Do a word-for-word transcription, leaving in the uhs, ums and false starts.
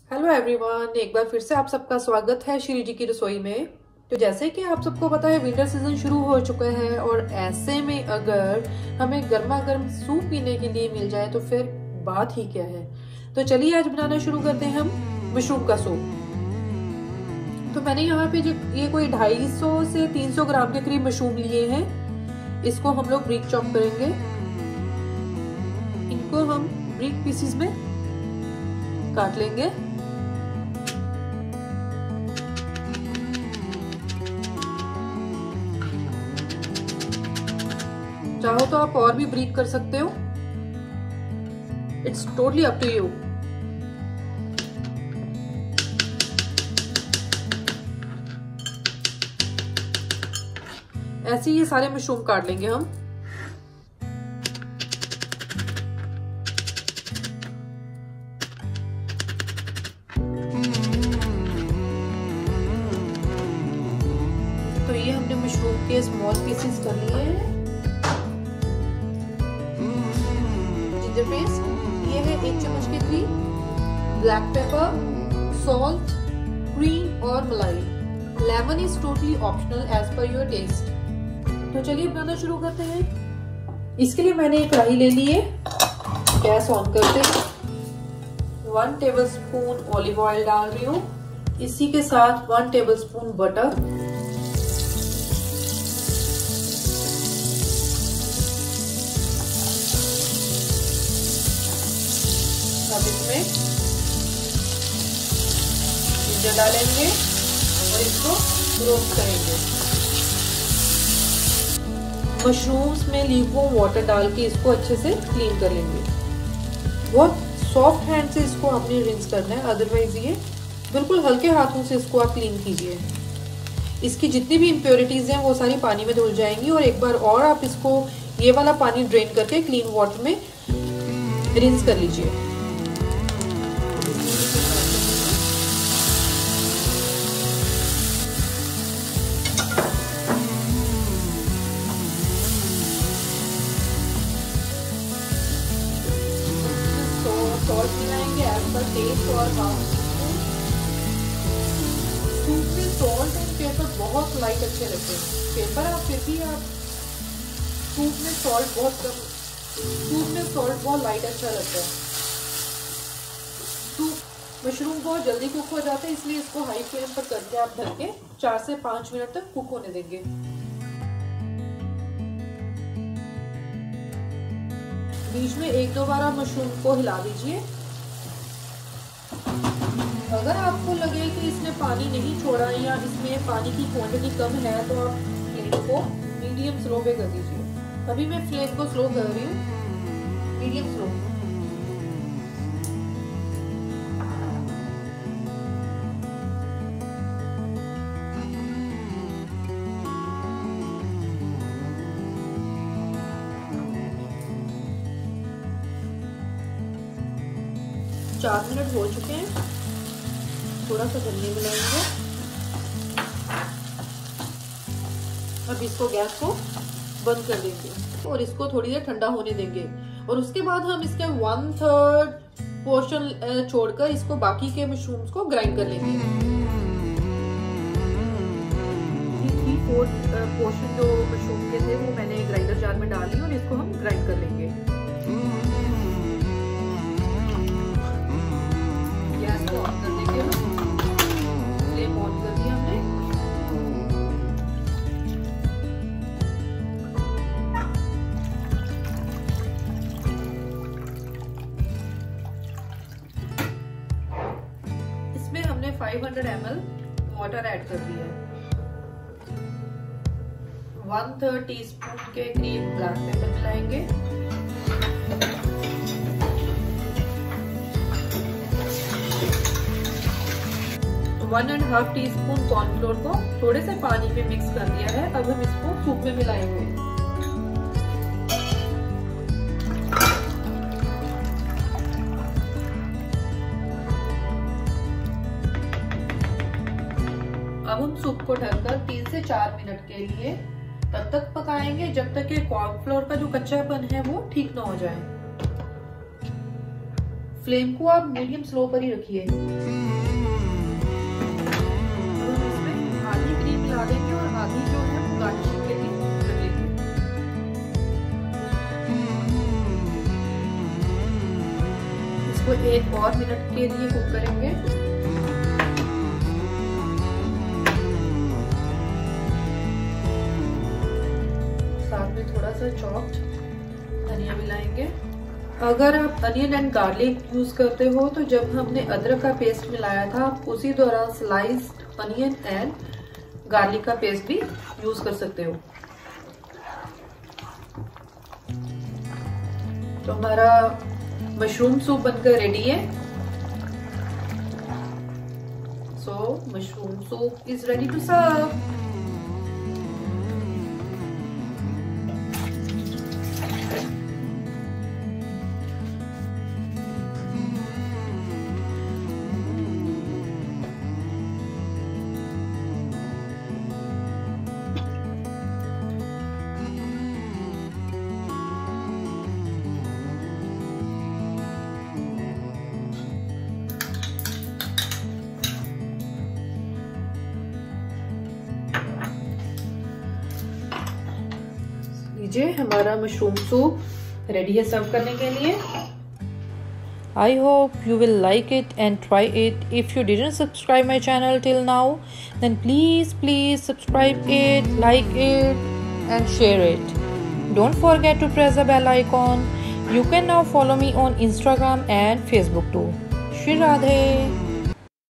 Hello everyone, एक बार फिर से आप सबका स्वागत है श्री जी की रसोई में। तो जैसे कि आप सबको पता है, विंटर सीजन शुरू हो चुका है और ऐसे में अगर हमें गर्मा गर्म सूप पीने के लिए मिल जाए तो फिर बात ही क्या है। तो चलिए आज बनाना शुरू करते हैं हम मशरूम का सूप। तो मैंने यहाँ पे जो ये कोई ढाई सौ से तीन सौ ग्राम के करीब मशरूम लिए हैं। इसको हम लोग ब्रीक चॉप करेंगे। इनको हम ब्रीक पीसेस में काट लेंगे। चाहो तो आप और भी ब्रीक कर सकते हो, it's totally up to you. ऐसे ये सारे मशरूम काट लेंगे हम। तो ये हमने मशरूम के स्मॉल पीसेस कर लिए हैं। जिंजर पेस्ट ये है एक चम्मच के करीब, ब्लैक पेपर, सॉल्ट, क्रीम और मलाई। Lemon is totally optional as per your taste. तो चलिए बनाना शुरू करते हैं। इसके लिए मैंने एक कढ़ाई ले ली है। गैस ऑन करते हैं। One tablespoon olive oil डाल रही हूँ। इसी के साथ वन टेबल स्पून बटर, अब इसमें जिंजर डालेंगे और इसको रोस्ट करेंगे। मशरूम्स में लीवो वाटर डाल के इसको अच्छे से क्लीन कर लेंगे। बहुत सॉफ्ट हैंड से इसको आपने रिंस करना है, अदरवाइज ये बिल्कुल हल्के हाथों से इसको आप क्लीन कीजिए। इसकी जितनी भी इम्प्योरिटीज हैं वो सारी पानी में धुल जाएंगी। और एक बार और आप इसको ये वाला पानी ड्रेन करके क्लीन वाटर में रिंस कर लीजिए। सॉल्ट मिलाएंगे एज पर टेस्ट और सूप में सॉल्ट और पेपर बहुत लाइट अच्छे लगते हैं। पेपर आप फिर भी आप सूप में सॉल्ट बहुत कम, सूप में सॉल्ट बहुत लाइट अच्छा लगता है। सूप मशरूम बहुत जल्दी कुक हो जाता है, इसलिए इसको हाई फ्लेम पर करके आप ढक के चार से पांच मिनट तक कुक होने देंगे। बीच में एक दो बार आप मशरूम को हिला दीजिए। अगर आपको लगे कि इसने पानी नहीं छोड़ा या इसमें पानी की क्वांटिटी कम है तो आप फ्लेम को मीडियम स्लो पे कर दीजिए। अभी मैं फ्लेम को स्लो कर रही हूँ, मीडियम स्लो। चार मिनट हो चुके हैं। थोड़ा सा धनिया मिलाएंगे। अब इसको गैस को बंद कर देंगे और इसको थोड़ी देर ठंडा होने देंगे। और उसके बाद हम इसके वन थर्ड पोर्शन छोड़कर इसको बाकी के मशरूम्स को ग्राइंड कर लेंगे। थ्री फोर्थ पोर्शन जो मशरूम के थे वो मैंने ग्राइंडर जार में डाल ली और इसको हम ग्राइंड कर लेंगे। गैस को ऑन कर देंगे, फ्लेम ऑन कर दिया हमने। इसमें हमने पाँच सौ एम एल वाटर ऐड कर दिया है। वन थर्ड टी स्पून के करीब ब्लैक पेपर मिलाएंगे। One and half teaspoon cornflour को थोड़े से पानी में मिक्स कर दिया है। अब हम इसको सूप में मिलाएंगे। अब हम सूप को ढककर तीन से चार मिनट के लिए तब तक पकाएंगे जब तक कि कॉर्नफ्लोर का जो कच्चापन है वो ठीक ना हो जाए। फ्लेम को आप मीडियम स्लो पर ही रखिए। इसमें आधी क्रीम मिला देंगे और आधी जो है वो गार्निशिंग के लिए रख लेंगे। इसको एक और मिनट के लिए कुक करेंगे। साथ में थोड़ा सा चॉप्ड धनिया मिलाएंगे। अगर आप अनियन एंड गार्लिक यूज करते हो तो जब हमने अदरक का पेस्ट मिलाया था उसी दौरान स्लाइस्ड अनियन एंड गार्लिक का पेस्ट भी यूज कर सकते हो। तो हमारा मशरूम सूप बनकर रेडी है। So mushroom soup is ready to serve. लीजिए हमारा मशरूम सूप रेडी है सर्व करने के लिए। I hope you will like it and try it. If you didn't subscribe my channel till now, then please please subscribe it, like it and share it. Don't forget to press the bell icon. You can now follow me on Instagram and Facebook too. Shri Radhe.